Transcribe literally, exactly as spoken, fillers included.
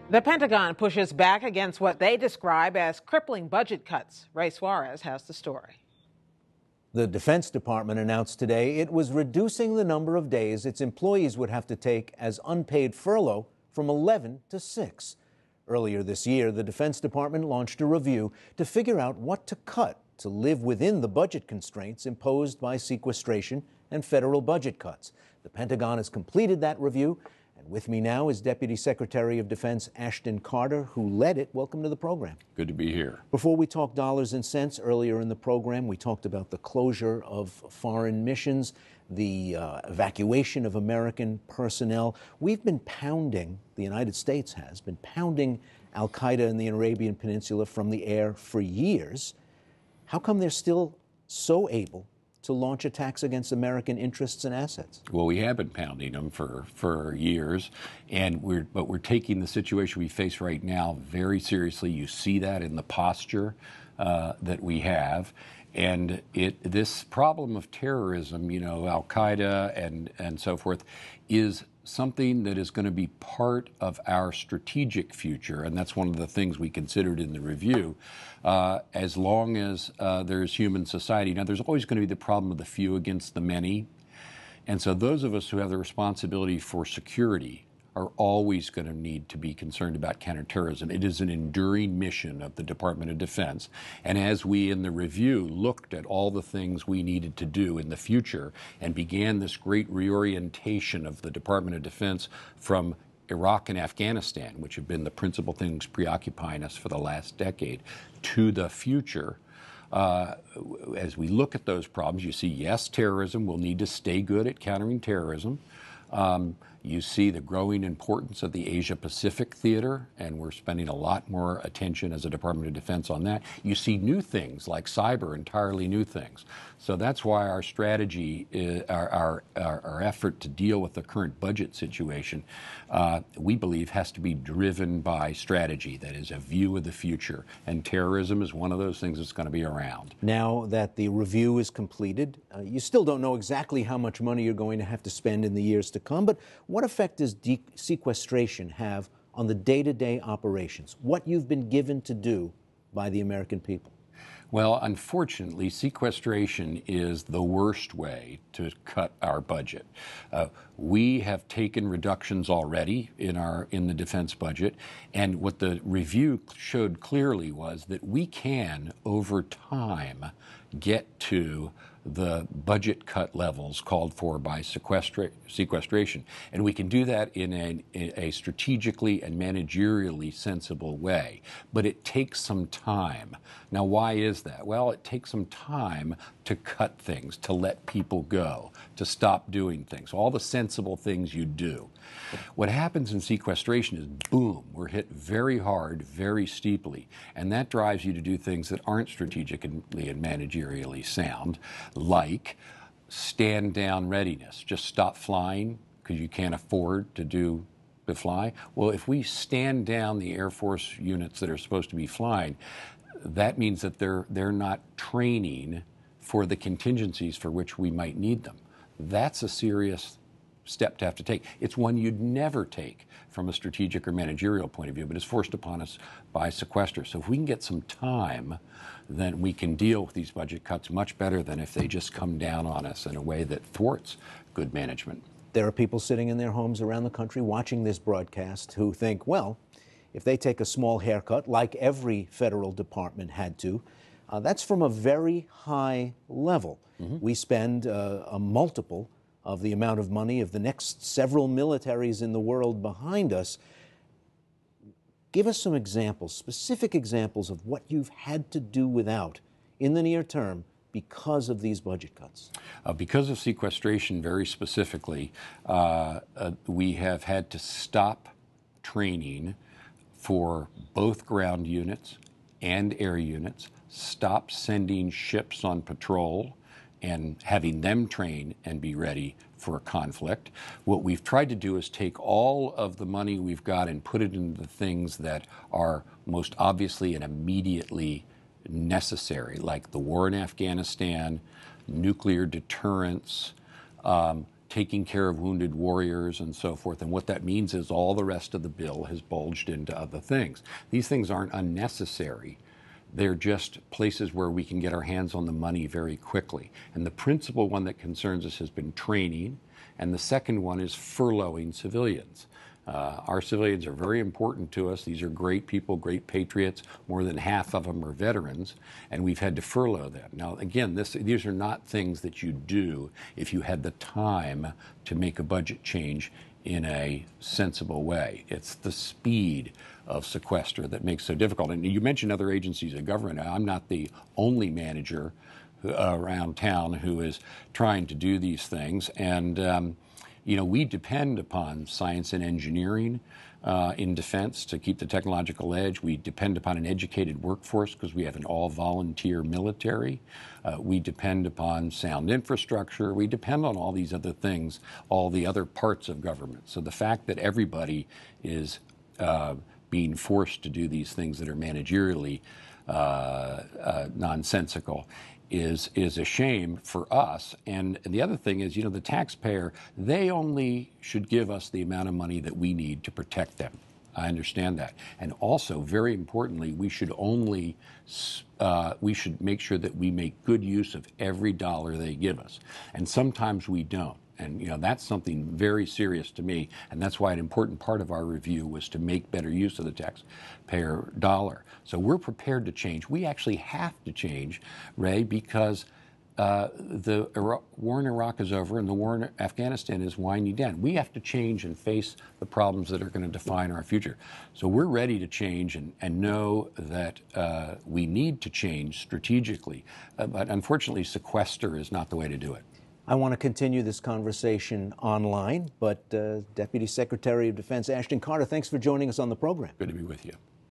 The Pentagon pushes back against what they describe as crippling budget cuts. Ray Suarez has the story. The Defense Department announced today it was reducing the number of days its employees would have to take as unpaid furlough from eleven to six. Earlier this year, the Defense Department launched a review to figure out what to cut to live within the budget constraints imposed by sequestration and federal budget cuts. The Pentagon has completed that review. And with me now is Deputy Secretary of Defense Ashton, who led it. Welcome to the program. Good to be here. Before we talk dollars and cents, earlier in the program, we talked about the closure of foreign missions, the uh, evacuation of American personnel. We've been pounding, the United States has been pounding al-Qaeda in the Arabian Peninsula from the air for years. How come they're still so able to launch attacks against American interests and assets? Well, we have been pounding them for, for years, and we're but we're taking the situation we face right now very seriously. You see that in the posture uh, that we have, and it this problem of terrorism, you know, al-Qaeda and and so forth, is something that is going to be part of our strategic future, and that's one of the things we considered in the review, uh, as long as uh, there's human society. Now, there's always going to be the problem of the few against the many, and so those of us who have the responsibility for security are always going to need to be concerned about counterterrorism. It is an enduring mission of the Department of Defense. And as we in the review looked at all the things we needed to do in the future and began this great reorientation of the Department of Defense from Iraq and Afghanistan, which have been the principal things preoccupying us for the last decade, to the future, Uh, as we look at those problems, you see, yes, terrorism will need to stay good at countering terrorism. Um, you see the growing importance of the Asia-Pacific theater, and we're spending a lot more attention as a Department of Defense on that. You see new things like cyber, entirely new things. So that's why our strategy, is, our, our, our, our effort to deal with the current budget situation, uh, we believe has to be driven by strategy. That is a view of the future. And terrorism is one of those things that's going to be around. Now that the review is completed, uh, you still don't know exactly how much money you're going to have to spend in the years to come, but what effect does de- sequestration have on the day-to-day operations, what you've been given to do by the American people? Well, unfortunately, sequestration is the worst way to cut our budget. Uh, we have taken reductions already in our in the defense budget, and what the review showed clearly was that we can, over time, get to the budget cut levels called for by sequestra- sequestration. And we can do that in a, in a strategically and managerially sensible way. But it takes some time. Now, why is that? Well, it takes some time to cut things, to let people go, to stop doing things, all the sensible things you do. What happens in sequestration is, boom, we're hit very hard, very steeply, and that drives you to do things that aren't strategically and managerially sound, like stand down readiness. Just stop flying because you can't afford to do to fly. Well, if we stand down the Air Force units that are supposed to be flying, that means that they're they're not training for the contingencies for which we might need them. That's a serious step to have to take. It's one you'd never take from a strategic or managerial point of view, but it's forced upon us by sequester. So if we can get some time, then we can deal with these budget cuts much better than if they just come down on us in a way that thwarts good management. There are people sitting in their homes around the country watching this broadcast who think, well, if they take a small haircut, like every federal department had to, uh, that's from a very high level. Mm-hmm. We spend uh, a multiple of the amount of money of the next several militaries in the world behind us. Give us some examples, specific examples of what you've had to do without in the near term because of these budget cuts. Uh, because of sequestration, very specifically, uh, uh, we have had to stop training for both ground units and air units, stop sending ships on patrol and having them train and be ready for a conflict. What we've tried to do is take all of the money we've got and put it into the things that are most obviously and immediately necessary, like the war in Afghanistan, nuclear deterrence, um, taking care of wounded warriors and so forth. And what that means is all the rest of the bill has bulged into other things. These things aren't unnecessary. They're just places where we can get our hands on the money very quickly. And the principal one that concerns us has been training, and the second one is furloughing civilians. Uh, our civilians are very important to us. These are great people, great patriots. More than half of them are veterans, and we've had to furlough them. Now, again, this, these are not things that you do if you had the time to make a budget change in a sensible way. It's the speed of sequester that makes it so difficult. And you mentioned other agencies of government. I'm not the only manager who, uh, around town who is trying to do these things. And um, you know, we depend upon science and engineering uh, in defense to keep the technological edge. We depend upon an educated workforce because we have an all-volunteer military. Uh, we depend upon sound infrastructure. We depend on all these other things, all the other parts of government. So the fact that everybody is uh, being forced to do these things that are managerially uh, uh, nonsensical is is a shame for us. And the other thing is, you know, the taxpayer, they only should give us the amount of money that we need to protect them. I understand that. And also, very importantly, we should only, uh, we should make sure that we make good use of every dollar they give us. And sometimes we don't. And, you know, that's something very serious to me. And that's why an important part of our review was to make better use of the taxpayer dollar. So we're prepared to change. We actually have to change, Ray, because uh, the Iraq, war in Iraq is over and the war in Afghanistan is winding down. We have to change and face the problems that are going to define our future. So we're ready to change and, and know that uh, we need to change strategically. Uh, but unfortunately, sequester is not the way to do it. I want to continue this conversation online, but uh, Deputy Secretary of Defense Ashton Carter, thanks for joining us on the program. Good to be with you.